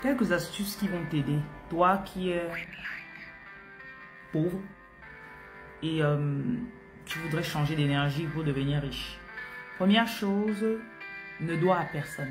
quelques astuces qui vont t'aider. Toi qui es pauvre et tu voudrais changer d'énergie pour devenir riche. Première chose, ne dois à personne.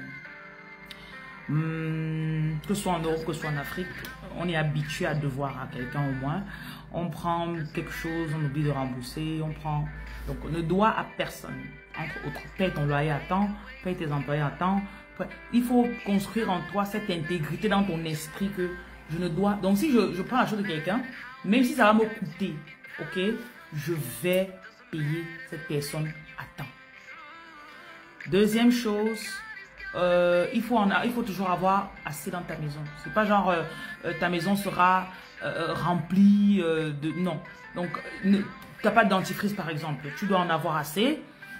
Que ce soit en Europe, que ce soit en Afrique, on est habitué à devoir à quelqu'un au moins. On prend quelque chose, on oublie de rembourser, on prend... Donc, ne dois à personne. Entre autres, paye ton loyer à temps, paye tes employés à temps. Il faut construire en toi cette intégrité dans ton esprit que je ne dois... Donc, si je prends la chose de quelqu'un, même si ça va me coûter, ok, je vais payer cette personne à temps. Deuxième chose... il faut toujours avoir assez dans ta maison. C'est pas genre ta maison sera remplie de... Non. Donc, tu n'as pas de dentifrice par exemple. Tu dois en avoir assez.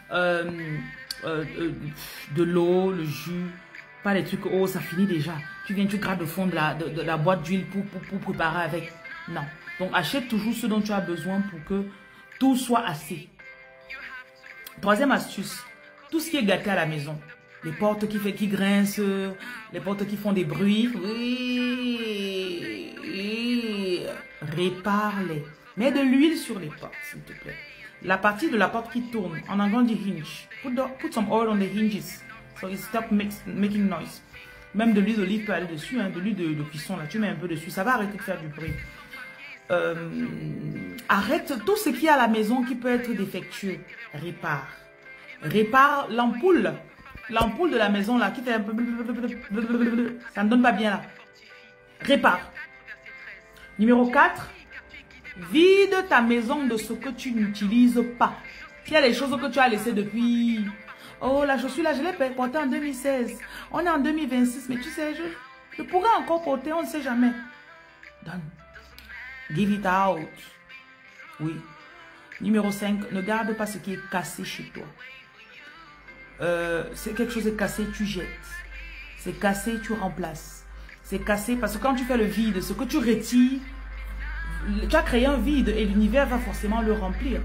De l'eau, le jus. Pas les trucs, oh ça finit déjà. Tu viens, tu grattes le fond de la boîte d'huile pour préparer avec. Non. Donc, achète toujours ce dont tu as besoin pour que tout soit assez. Troisième astuce. Tout ce qui est gâté à la maison. Les portes qui grincent, les portes qui font des bruits. Oui. Répare-les. Mets de l'huile sur les portes, s'il te plaît. La partie de la porte qui tourne, en anglais on dit hinge. Put some oil on the hinges. So it stop making noise. Même de l'huile d'olive peut aller dessus, hein, de l'huile de cuisson, là, tu mets un peu dessus. Ça va arrêter de faire du bruit. Arrête tout ce qui est à la maison qui peut être défectueux. Répare. Répare l'ampoule. L'ampoule de la maison là qui fait un peu... Ça ne donne pas bien là. Répare. Numéro 4. Vide ta maison de ce que tu n'utilises pas. Il y a les choses que tu as laissées depuis... Oh, la chaussure là, je l'ai portée en 2016. On est en 2026, mais tu sais, je pourrais encore porter, on ne sait jamais. Donne. Give it out. Oui. Numéro 5. Ne garde pas ce qui est cassé chez toi. C'est quelque chose de cassé, tu jettes. C'est cassé, tu remplaces. C'est cassé parce que quand tu fais le vide, ce que tu retires, tu as créé un vide et l'univers va forcément le remplir.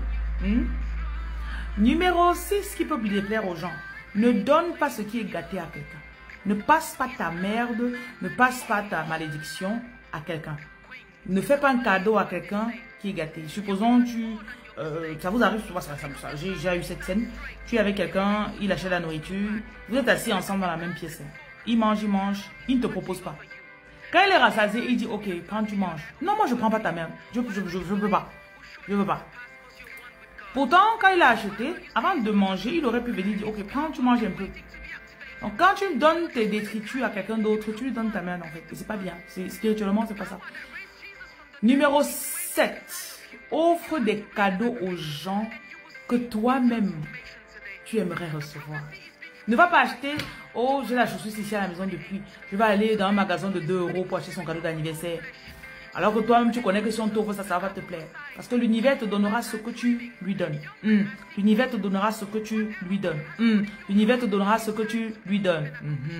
Numéro 6 qui peut déplaire aux gens. Ne donne pas ce qui est gâté à quelqu'un. Ne passe pas ta merde, ne passe pas ta malédiction à quelqu'un. Ne fais pas un cadeau à quelqu'un qui est gâté. Supposons ça vous arrive souvent, j'ai déjà eu cette scène. Tu es avec quelqu'un, il achète la nourriture, vous êtes assis ensemble dans la même pièce. Il mange, il ne te propose pas. Quand il est rassasié, il dit ok, quand tu manges. Non, moi je ne prends pas ta merde. Je peux pas. Je veux pas. Pourtant, quand il a acheté, avant de manger, il aurait pu venir dire ok, prends, tu manges un peu. Donc quand tu donnes tes détritus à quelqu'un d'autre, tu lui donnes ta merde en fait. Et c'est pas bien. Spirituellement, c'est pas ça. Numéro 7. Offre des cadeaux aux gens que toi-même, tu aimerais recevoir. Ne va pas acheter, oh, j'ai la chaussure ici à la maison depuis. Je vais aller dans un magasin de 2 € pour acheter son cadeau d'anniversaire. Alors que toi-même, tu connais que si on t'offre ça, ça va te plaire. Parce que l'univers te donnera ce que tu lui donnes. L'univers te donnera ce que tu lui donnes. L'univers te donnera ce que tu lui donnes.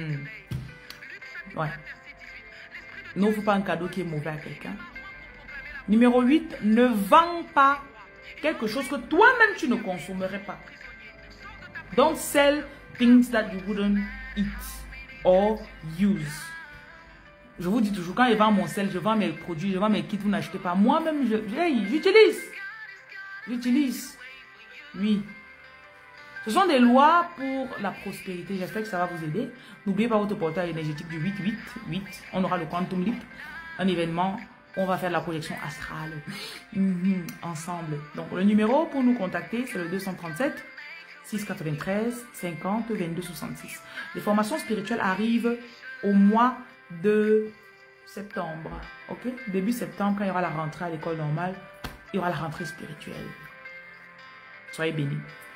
Ouais. N'offre pas un cadeau qui est mauvais à quelqu'un. Numéro 8, ne vends pas quelque chose que toi-même tu ne consommerais pas. Don't sell things that you wouldn't eat or use. Je vous dis toujours, quand je vends mon sel, je vends mes produits, je vends mes kits, vous n'achetez pas. Moi-même, j'utilise. J'utilise. Oui. Ce sont des lois pour la prospérité. J'espère que ça va vous aider. N'oubliez pas votre portail énergétique du 8-8-8. On aura le Quantum Leap, un événement. On va faire la projection astrale ensemble. Donc, le numéro pour nous contacter, c'est le 237 693 50 22 66. Les formations spirituelles arrivent au mois de septembre. Ok? Début septembre, quand il y aura la rentrée à l'école normale, il y aura la rentrée spirituelle. Soyez bénis.